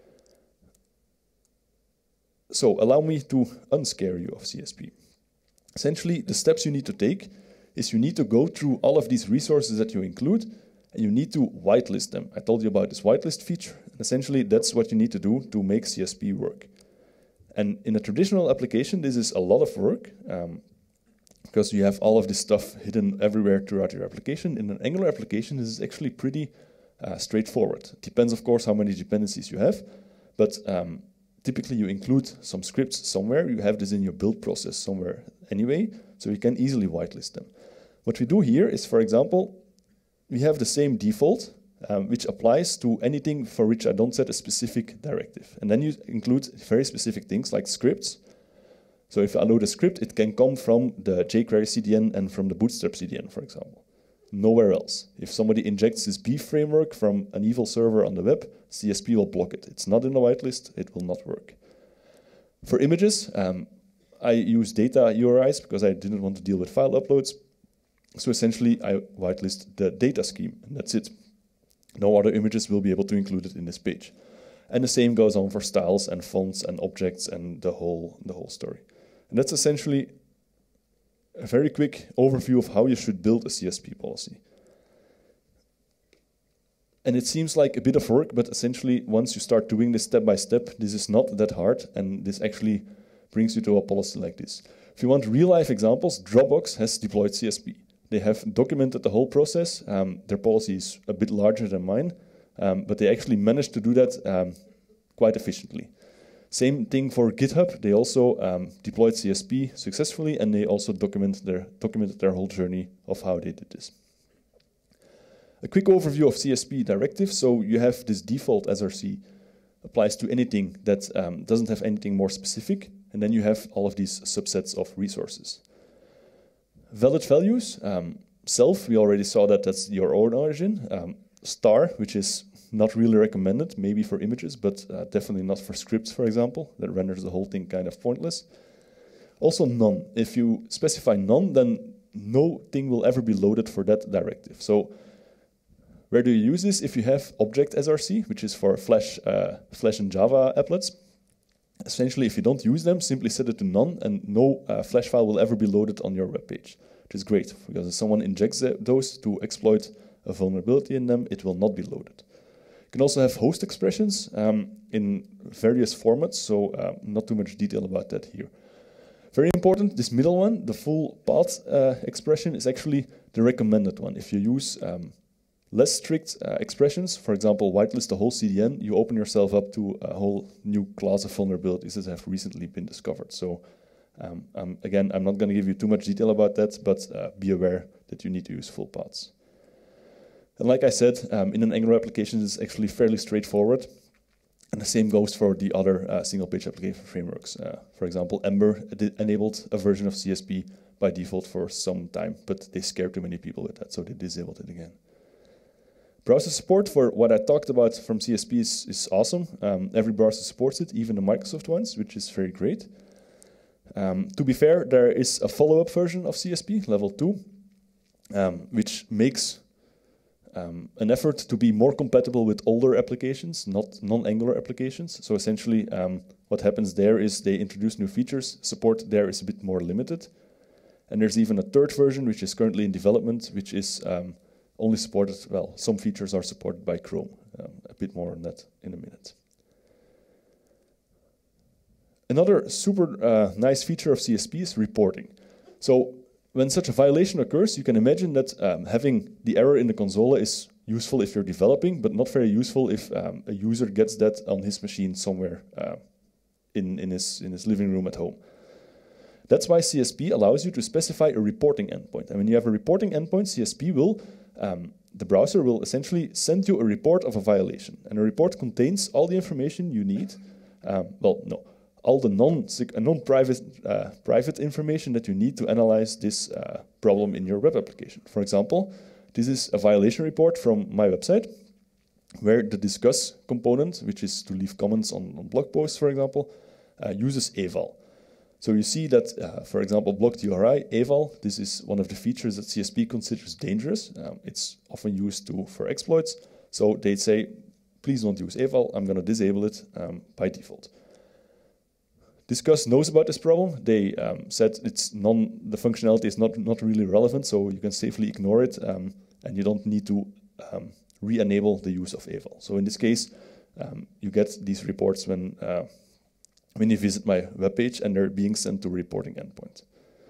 So allow me to unscare you of C S P. Essentially, the steps you need to take is you need to go through all of these resources that you include, and you need to whitelist them. I told you about this whitelist feature. And essentially, that's what you need to do to make C S P work. And in a traditional application, this is a lot of work um, because you have all of this stuff hidden everywhere throughout your application. In an Angular application, this is actually pretty uh, straightforward. It depends, of course, how many dependencies you have, but um, typically you include some scripts somewhere. You have this in your build process somewhere anyway, so you can easily whitelist them. What we do here is, for example, we have the same default, Um, which applies to anything for which I don't set a specific directive. And then you include very specific things like scripts. So if I load a script, it can come from the jQuery C D N and from the Bootstrap C D N, for example. Nowhere else. If somebody injects this B framework from an evil server on the web, C S P will block it. It's not in the whitelist, it will not work. For images, um, I use data U R Is because I didn't want to deal with file uploads. So essentially, I whitelist the data scheme, and that's it. No other images will be able to include it in this page. And the same goes on for styles and fonts and objects and the whole, the whole story. And that's essentially a very quick overview of how you should build a C S P policy. And it seems like a bit of work, but essentially once you start doing this step by step, this is not that hard, and this actually brings you to a policy like this. If you want real-life examples, Dropbox has deployed C S P. They have documented the whole process. Um, their policy is a bit larger than mine, um, but they actually managed to do that um, quite efficiently. Same thing for GitHub. They also um, deployed C S P successfully, and they also document their, documented their whole journey of how they did this. A quick overview of C S P directives. So you have this default S R C applies to anything that um, doesn't have anything more specific, and then you have all of these subsets of resources. Valid values, um, self, we already saw that that's your own origin. Um, star, which is not really recommended, maybe for images, but uh, definitely not for scripts, for example. That renders the whole thing kind of pointless. Also none. If you specify none, then no thing will ever be loaded for that directive. So where do you use this? If you have object S R C, which is for Flash, uh, Flash and Java applets, essentially, if you don't use them, simply set it to none, and no uh, Flash file will ever be loaded on your web page, which is great, because if someone injects those to exploit a vulnerability in them, it will not be loaded. You can also have host expressions um, in various formats, so uh, not too much detail about that here. Very important, this middle one, the full path uh, expression, is actually the recommended one. If you use um, less strict uh, expressions, for example, whitelist the whole C D N, you open yourself up to a whole new class of vulnerabilities that have recently been discovered. So um, um, again, I'm not going to give you too much detail about that, but uh, be aware that you need to use full paths. And like I said, um, in an Angular application, it's actually fairly straightforward. And the same goes for the other uh, single-page application frameworks. Uh, for example, Ember enabled a version of C S P by default for some time, but they scared too many people with that, so they disabled it again. Browser support for what I talked about from C S P is, is awesome. Um, every browser supports it, even the Microsoft ones, which is very great. Um, to be fair, there is a follow-up version of C S P, level two, um, which makes um, an effort to be more compatible with older applications, not non-Angular applications. So essentially, um, what happens there is they introduce new features. Support there is a bit more limited. And there's even a third version, which is currently in development, which is um, only supported, well, some features are supported by Chrome. Um, a bit more on that in a minute. Another super uh, nice feature of C S P is reporting. So when such a violation occurs, you can imagine that um, having the error in the console is useful if you're developing, but not very useful if um, a user gets that on his machine somewhere uh, in, in, his, in his living room at home. That's why C S P allows you to specify a reporting endpoint. And when you have a reporting endpoint, C S P will, um, the browser will essentially send you a report of a violation. And a report contains all the information you need. Um, well, no, all the non, non-private uh, private information that you need to analyze this uh, problem in your web application. For example, this is a violation report from my website, where the discuss component, which is to leave comments on, on blog posts, for example, uh, uses eval. So you see that, uh, for example, blocked U R I, eval, this is one of the features that C S P considers dangerous. Um, it's often used to, for exploits. So they say, please don't use eval, I'm going to disable it um, by default. Discuss knows about this problem. They um, said it's non, the functionality is not, not really relevant, so you can safely ignore it, um, and you don't need to um, re-enable the use of eval. So in this case, um, you get these reports when uh, when you visit my webpage and they're being sent to a reporting endpoint.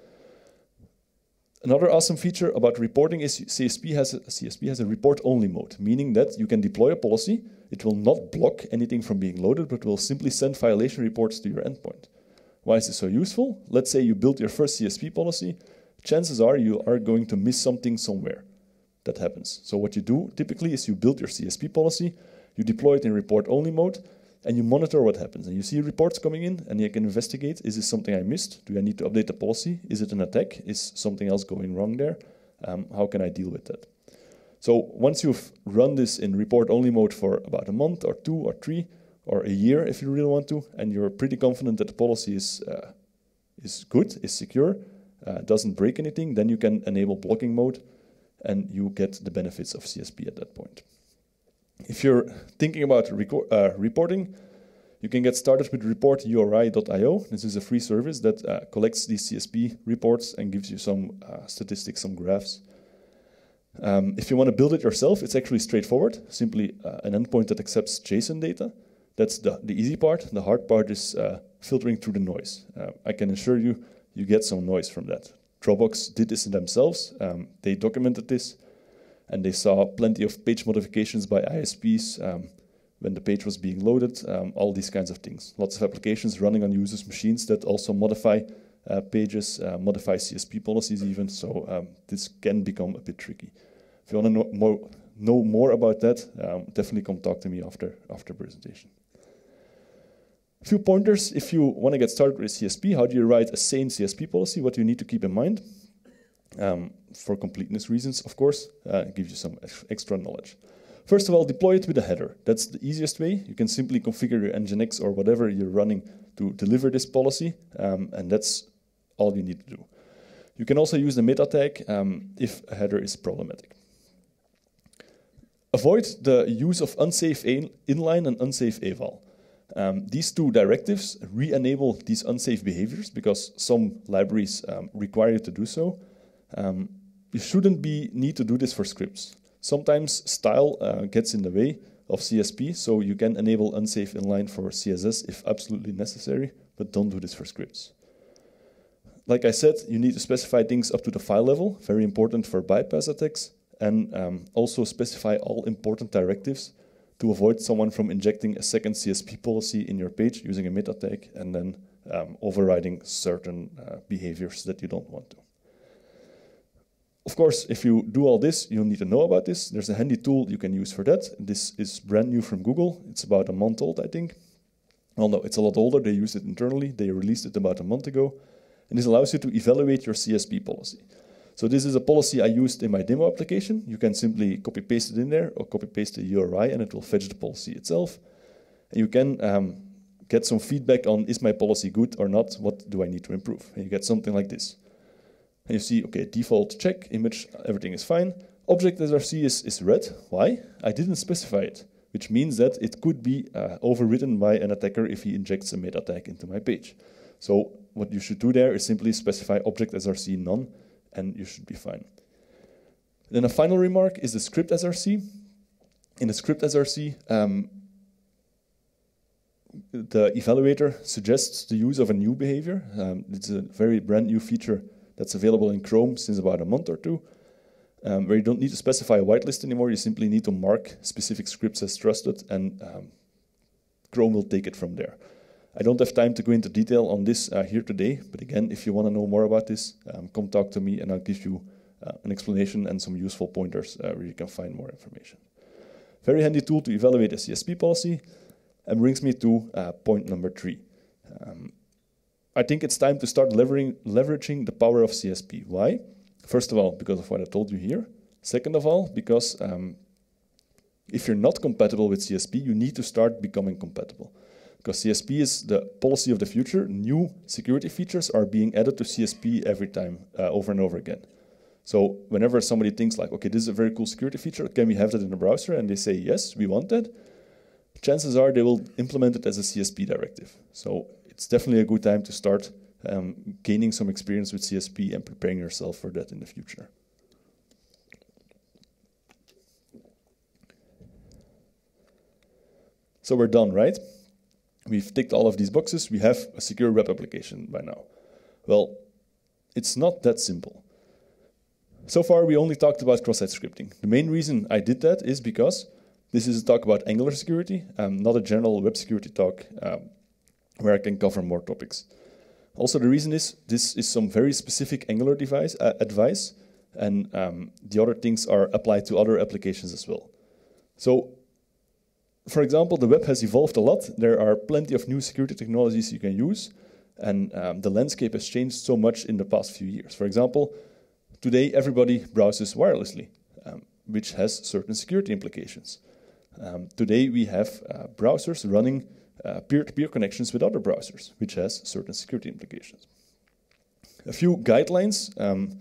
Another awesome feature about reporting is C S P has a, C S P has a report-only mode, meaning that you can deploy a policy. It will not block anything from being loaded, but will simply send violation reports to your endpoint. Why is this so useful? Let's say you built your first C S P policy. Chances are you are going to miss something somewhere. That happens. So what you do typically is you build your C S P policy, you deploy it in report-only mode, and you monitor what happens. And you see reports coming in, and you can investigate, is this something I missed? Do I need to update the policy? Is it an attack? Is something else going wrong there? Um, how can I deal with that? So once you've run this in report-only mode for about a month or two or three or a year if you really want to, and you're pretty confident that the policy is, uh, is good, is secure, uh, doesn't break anything, then you can enable blocking mode and you get the benefits of C S P at that point. If you're thinking about uh, reporting, you can get started with report U R I dot i o. This is a free service that uh, collects these C S P reports and gives you some uh, statistics, some graphs. Um, if you want to build it yourself, it's actually straightforward. Simply uh, an endpoint that accepts JSON data. That's the, the easy part. The hard part is uh, filtering through the noise. Uh, I can assure you, you get some noise from that. Dropbox did this in themselves. Um, they documented this. And they saw plenty of page modifications by I S Ps um, when the page was being loaded, um, all these kinds of things. Lots of applications running on users' machines that also modify uh, pages, uh, modify C S P policies even, so um, this can become a bit tricky. If you want to know more, know more about that, um, definitely come talk to me after, after presentation. A few pointers if you want to get started with C S P. How do you write a sane C S P policy? What do you need to keep in mind? Um, for completeness reasons, of course, uh, it gives you some extra knowledge. First of all, deploy it with a header. That's the easiest way. You can simply configure your Nginx or whatever you're running to deliver this policy, um, and that's all you need to do. You can also use the meta tag um, if a header is problematic. Avoid the use of unsafe inline and unsafe eval. Um, these two directives re-enable these unsafe behaviors because some libraries um, require you to do so. Um, you shouldn't be need to do this for scripts. Sometimes style uh, gets in the way of C S P, so you can enable unsafe inline for C S S if absolutely necessary, but don't do this for scripts. Like I said, you need to specify things up to the file level, very important for bypass attacks, and um, also specify all important directives to avoid someone from injecting a second C S P policy in your page using a meta tag and then um, overriding certain uh, behaviors that you don't want to. Of course, if you do all this, you'll need to know about this. There's a handy tool you can use for that. This is brand new from Google. It's about a month old, I think. Well, no, it's a lot older. They used it internally. They released it about a month ago. And this allows you to evaluate your C S P policy. So this is a policy I used in my demo application. You can simply copy-paste it in there or copy-paste the U R I, and it will fetch the policy itself. And you can um, get some feedback on, is my policy good or not? What do I need to improve? And you get something like this. And you see, okay, default check, image, everything is fine. Object S R C is, is red. Why? I didn't specify it, which means that it could be uh, overwritten by an attacker if he injects a meta tag into my page. So what you should do there is simply specify object S R C none, and you should be fine. Then a final remark is the script S R C. In the script S R C, um, the evaluator suggests the use of a new behavior. Um, it's a very brand new feature that's available in Chrome since about a month or two, um, where you don't need to specify a whitelist anymore. You simply need to mark specific scripts as trusted, and um, Chrome will take it from there. I don't have time to go into detail on this uh, here today, but again, if you want to know more about this, um, come talk to me and I'll give you uh, an explanation and some useful pointers uh, where you can find more information. Very handy tool to evaluate a C S P policy, and brings me to uh, point number three. Um, I think it's time to start leveraging, leveraging the power of C S P. Why? First of all, because of what I told you here. Second of all, because um, if you're not compatible with C S P, you need to start becoming compatible. Because C S P is the policy of the future. New security features are being added to C S P every time, uh, over and over again. So whenever somebody thinks like, okay, this is a very cool security feature, can we have that in the browser? And they say, yes, we want that. Chances are they will implement it as a C S P directive. So it's definitely a good time to start um, gaining some experience with C S P and preparing yourself for that in the future. So we're done, right? We've ticked all of these boxes. We have a secure web application by now. Well, it's not that simple. So far, we only talked about cross-site scripting. The main reason I did that is because this is a talk about Angular security, um, not a general web security talk um, where I can cover more topics. Also, the reason is this is some very specific Angular device, uh, advice, and um, the other things are applied to other applications as well. So, for example, the web has evolved a lot. There are plenty of new security technologies you can use, and um, the landscape has changed so much in the past few years. For example, today everybody browses wirelessly, um, which has certain security implications. Um, today we have uh, browsers running uh, peer-to-peer connections with other browsers, which has certain security implications. A few guidelines, um,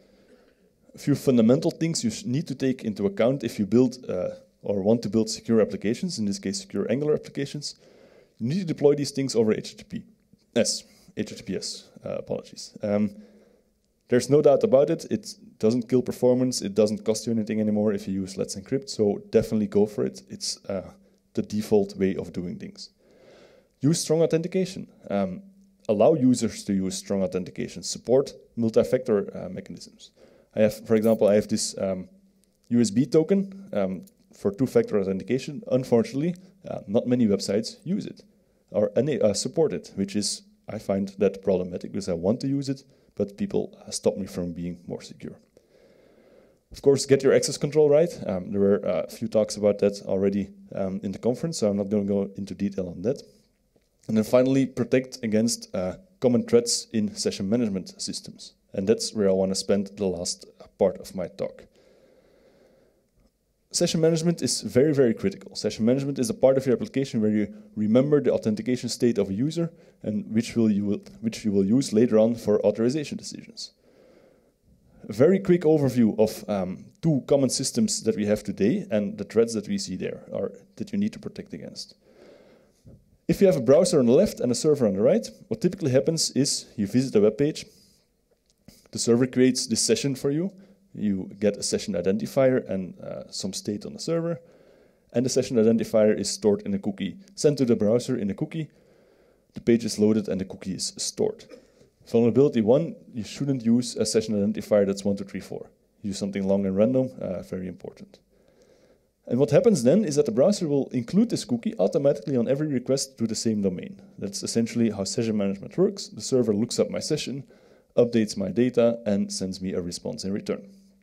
a few fundamental things you need to take into account if you build uh, or want to build secure applications, in this case secure Angular applications. You need to deploy these things over H T T P S. H T T P S, uh, apologies. Um, there's no doubt about it. It doesn't kill performance. It doesn't cost you anything anymore if you use Let's Encrypt, so definitely go for it. It's uh, the default way of doing things. Use strong authentication. Um, allow users to use strong authentication. Support multi-factor uh, mechanisms. I have, for example, I have this um, U S B token um, for two-factor authentication. Unfortunately, uh, not many websites use it or uh, support it, which is, I find that problematic because I want to use it, but people uh, stop me from being more secure. Of course, get your access control right. Um, there were uh, a few talks about that already um, in the conference, so I'm not going to go into detail on that. And then finally, protect against uh, common threats in session management systems. And that's where I want to spend the last part of my talk. Session management is very, very critical. Session management is a part of your application where you remember the authentication state of a user and which, will you, will, which you will use later on for authorization decisions. A very quick overview of um, two common systems that we have today and the threats that we see there or that you need to protect against. If you have a browser on the left and a server on the right, what typically happens is you visit a web page, the server creates this session for you, you get a session identifier and uh, some state on the server, and the session identifier is stored in a cookie, sent to the browser in a cookie, the page is loaded and the cookie is stored. Vulnerability one, you shouldn't use a session identifier that's one two three four. Use something long and random, uh, very important. And what happens then is that the browser will include this cookie automatically on every request to the same domain. That's essentially how session management works. The server looks up my session, updates my data, and sends me a response in return.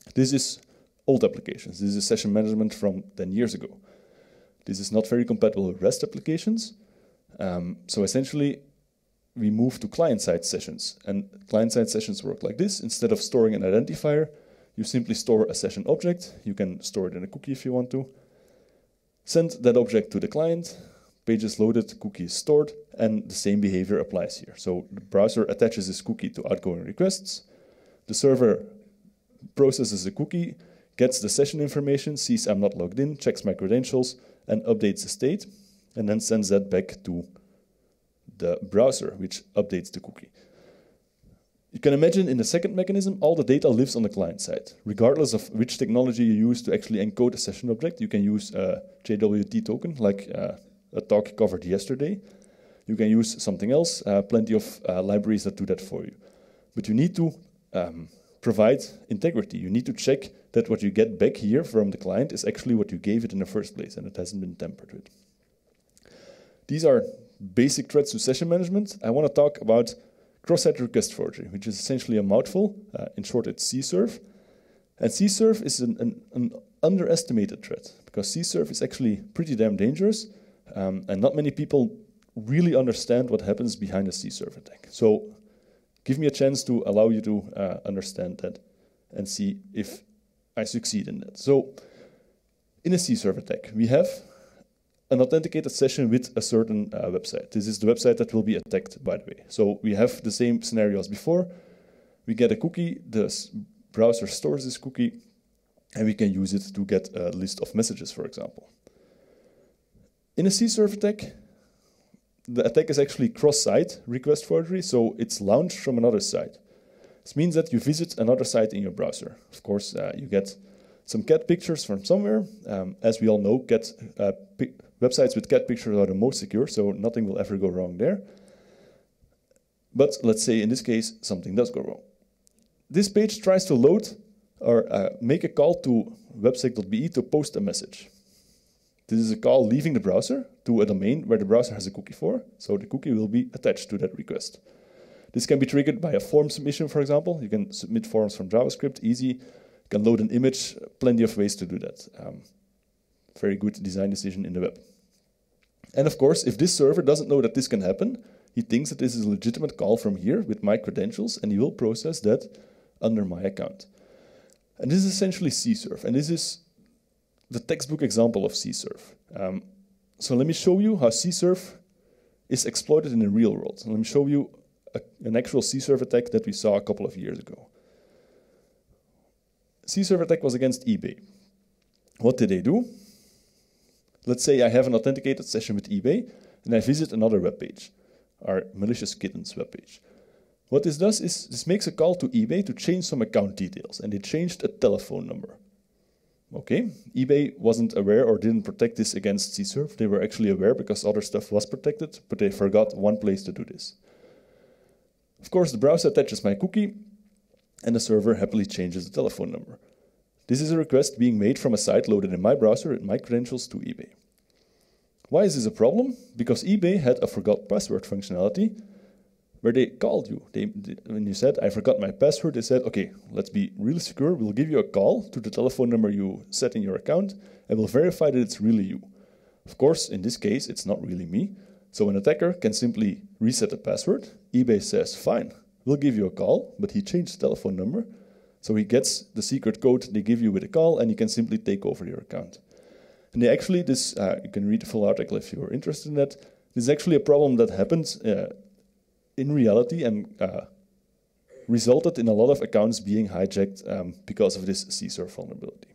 This is old applications. This is session management from ten years ago. This is not very compatible with REST applications. Um, so essentially, we move to client-side sessions. And client-side sessions work like this. Instead of storing an identifier, you simply store a session object. You can store it in a cookie if you want to. Send that object to the client. Page is loaded, cookie is stored, and the same behavior applies here. So the browser attaches this cookie to outgoing requests. The server processes the cookie, gets the session information, sees I'm not logged in, checks my credentials, and updates the state, and then sends that back to the browser, which updates the cookie. You can imagine in the second mechanism, all the data lives on the client side. Regardless of which technology you use to actually encode a session object, you can use a J W T token, like uh, a talk covered yesterday. You can use something else, uh, plenty of uh, libraries that do that for you. But you need to um, provide integrity. You need to check that what you get back here from the client is actually what you gave it in the first place, and it hasn't been tampered with. These are basic threats to session management. I want to talk about cross-site request forgery, which is essentially a mouthful. Uh, in short, it's C S R F. And C S R F is an, an, an underestimated threat, because C S R F is actually pretty damn dangerous, um, and not many people really understand what happens behind a C S R F attack. So give me a chance to allow you to uh, understand that and see if I succeed in that. So in a C S R F attack, we have an authenticated session with a certain uh, website. This is the website that will be attacked, by the way. So we have the same scenario as before. We get a cookie, the browser stores this cookie, and we can use it to get a list of messages, for example. In a C S R F attack, the attack is actually cross-site request forgery, so it's launched from another site. This means that you visit another site in your browser. Of course, uh, you get some cat pictures from somewhere. Um, as we all know, cat, uh, websites with cat pictures are the most secure, so nothing will ever go wrong there. But let's say in this case, something does go wrong. This page tries to load or uh, make a call to website dot b e to post a message. This is a call leaving the browser to a domain where the browser has a cookie for, so the cookie will be attached to that request. This can be triggered by a form submission, for example. You can submit forms from JavaScript, easy. You can load an image, plenty of ways to do that. Um, very good design decision in the web. And of course, if this server doesn't know that this can happen, he thinks that this is a legitimate call from here with my credentials, and he will process that under my account. And this is essentially C S R F, and this is the textbook example of C S R F. Um, so let me show you how C S R F is exploited in the real world. And let me show you a, an actual C S R F attack that we saw a couple of years ago. C S R F attack was against eBay. What did they do? Let's say I have an authenticated session with eBay, and I visit another web page, our malicious kittens web page. What this does is this makes a call to eBay to change some account details, and they changed a telephone number. Okay, eBay wasn't aware or didn't protect this against C S R F. They were actually aware because other stuff was protected, but they forgot one place to do this. Of course, the browser attaches my cookie, and the server happily changes the telephone number. This is a request being made from a site loaded in my browser with my credentials to eBay. Why is this a problem? Because eBay had a forgot password functionality where they called you. They, they, when you said, I forgot my password, they said, okay, let's be really secure. We'll give you a call to the telephone number you set in your account, and we'll verify that it's really you. Of course, in this case, it's not really me. So an attacker can simply reset the password. eBay says, fine, we'll give you a call, but he changed the telephone number. So he gets the secret code they give you with a call, and he can simply take over your account. And they actually, this, uh, you can read the full article if you're interested in that. This is actually a problem that happened uh, in reality and uh, resulted in a lot of accounts being hijacked um, because of this C S R F vulnerability.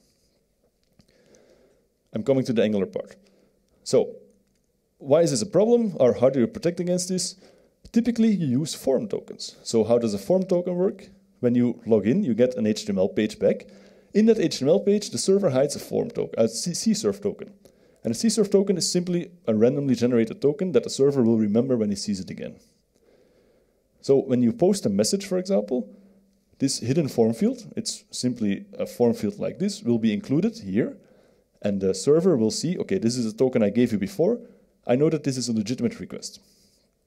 I'm coming to the Angular part. So, why is this a problem, or how do you protect against this? Typically, you use form tokens. So how does a form token work? When you log in, you get an H T M L page back. In that H T M L page, the server hides a form token, a C S R F token. And a C S R F token is simply a randomly generated token that the server will remember when he sees it again. So when you post a message, for example, this hidden form field, it's simply a form field like this, will be included here. And the server will see, okay, this is a token I gave you before. I know that this is a legitimate request.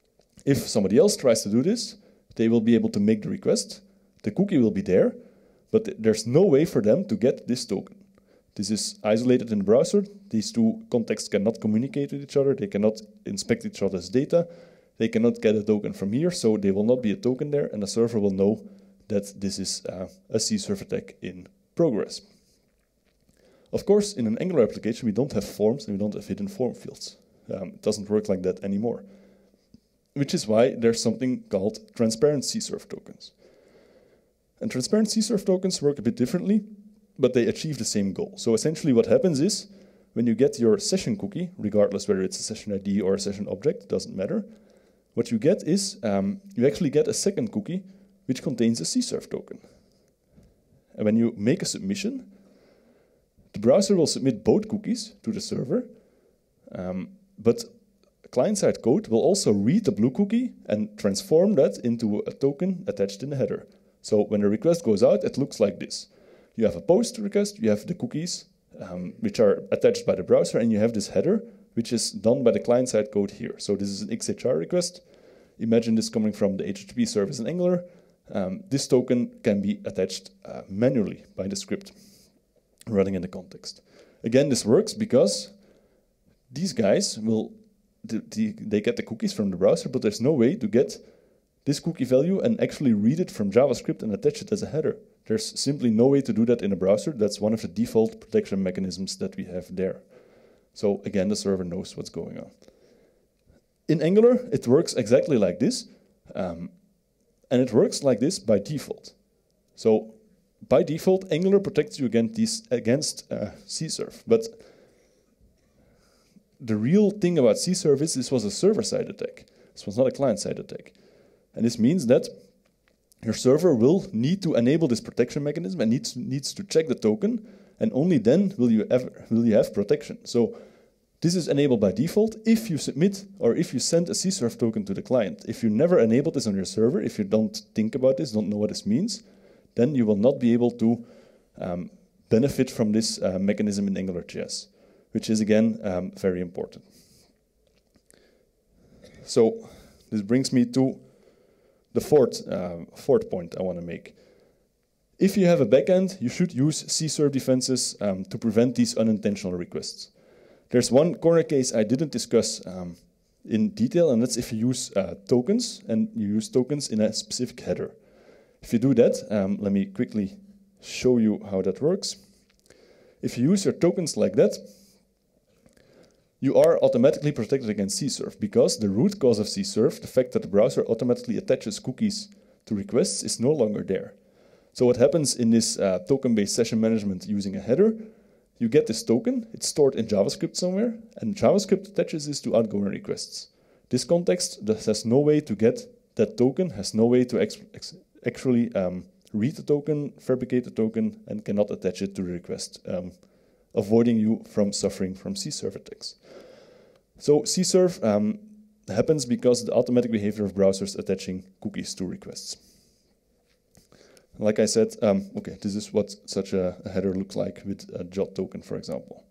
If somebody else tries to do this, they will be able to make the request. The cookie will be there, but th there's no way for them to get this token. This is isolated in the browser. These two contexts cannot communicate with each other. They cannot inspect each other's data. They cannot get a token from here, so there will not be a token there, and the server will know that this is uh, a C S R F attack in progress. Of course, in an Angular application, we don't have forms and we don't have hidden form fields. Um, it doesn't work like that anymore, which is why there's something called transparent C S R F tokens. And transparent C S R F tokens work a bit differently, but they achieve the same goal. So essentially what happens is, when you get your session cookie, regardless whether it's a session I D or a session object, doesn't matter, what you get is, um, you actually get a second cookie which contains a C S R F token. And when you make a submission, the browser will submit both cookies to the server, um, but client-side code will also read the blue cookie and transform that into a token attached in the header. So when the request goes out, it looks like this. You have a post request, you have the cookies, um, which are attached by the browser, and you have this header, which is done by the client-side code here. So this is an X H R request. Imagine this coming from the H T T P service in Angular. Um, this token can be attached uh, manually by the script running in the context. Again, this works because these guys will, the, the, they get the cookies from the browser, but there's no way to get this cookie value and actually read it from JavaScript and attach it as a header. There's simply no way to do that in a browser. That's one of the default protection mechanisms that we have there. So again, the server knows what's going on. In Angular, it works exactly like this. Um, and it works like this by default. So by default, Angular protects you against, these, against uh, C S R F. But the real thing about C S R F is this was a server-side attack. This was not a client-side attack. And this means that your server will need to enable this protection mechanism and needs, needs to check the token, and only then will you, ever, will you have protection. So this is enabled by default if you submit or if you send a C S R F token to the client. If you never enable this on your server, if you don't think about this, don't know what this means, then you will not be able to um, benefit from this uh, mechanism in AngularJS, which is, again, um, very important. So this brings me to the fourth, uh, fourth point I want to make. If you have a backend, you should use C S R F defenses um, to prevent these unintentional requests. There's one corner case I didn't discuss um, in detail, and that's if you use uh, tokens, and you use tokens in a specific header. If you do that, um, let me quickly show you how that works. If you use your tokens like that, you are automatically protected against C S R F, because the root cause of C S R F, the fact that the browser automatically attaches cookies to requests, is no longer there. So what happens in this uh, token-based session management using a header, you get this token, it's stored in JavaScript somewhere, and JavaScript attaches this to outgoing requests. This context that has no way to get that token, has no way to ex ex actually um, read the token, fabricate the token, and cannot attach it to the request, um, avoiding you from suffering from C S R F attacks. So C S R F um, happens because of the automatic behavior of browsers attaching cookies to requests. Like I said, um, okay, this is what such a, a header looks like with a J O T token, for example.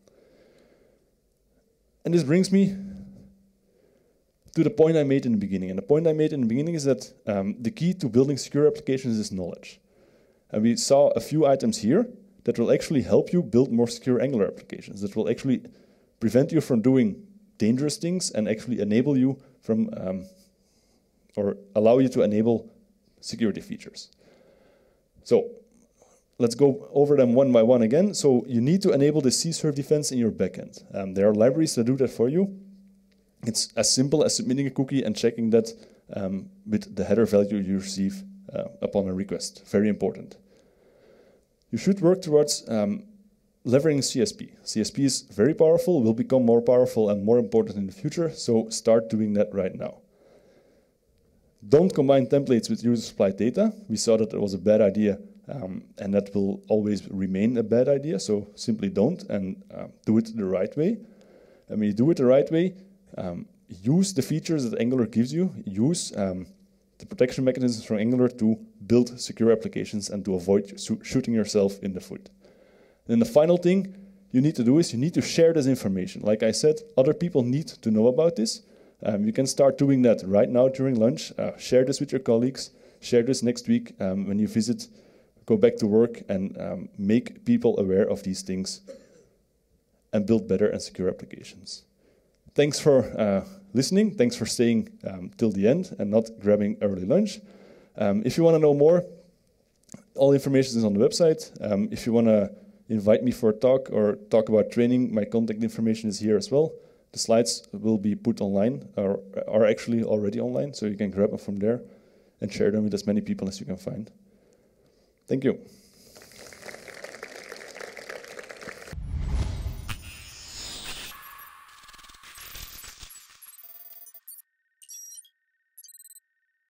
And this brings me to the point I made in the beginning. And the point I made in the beginning is that um, the key to building secure applications is knowledge. And we saw a few items here that will actually help you build more secure Angular applications, that will actually prevent you from doing dangerous things and actually enable you from, um, or allow you to enable security features. So let's go over them one by one again. So you need to enable the C S R F defense in your backend. Um, there are libraries that do that for you. It's as simple as submitting a cookie and checking that um, with the header value you receive uh, upon a request. Very important. You should work towards um, leveraging C S P. C S P is very powerful, will become more powerful and more important in the future, so start doing that right now. Don't combine templates with user-supplied data. We saw that it was a bad idea, um, and that will always remain a bad idea, so simply don't, and uh, do it the right way. And when you do it the right way, um, use the features that Angular gives you, use um, the protection mechanisms from Angular to build secure applications and to avoid shooting yourself in the foot. And then the final thing you need to do is you need to share this information. Like I said, other people need to know about this. Um, you can start doing that right now during lunch. Uh, share this with your colleagues. Share this next week um, when you visit go back to work and um, make people aware of these things and build better and secure applications. Thanks for uh, listening. Thanks for staying um, till the end and not grabbing early lunch. Um, if you want to know more, all information is on the website. Um, if you want to invite me for a talk or talk about training, my contact information is here as well. The slides will be put online, or are actually already online, so you can grab them from there and share them with as many people as you can find. Thank you.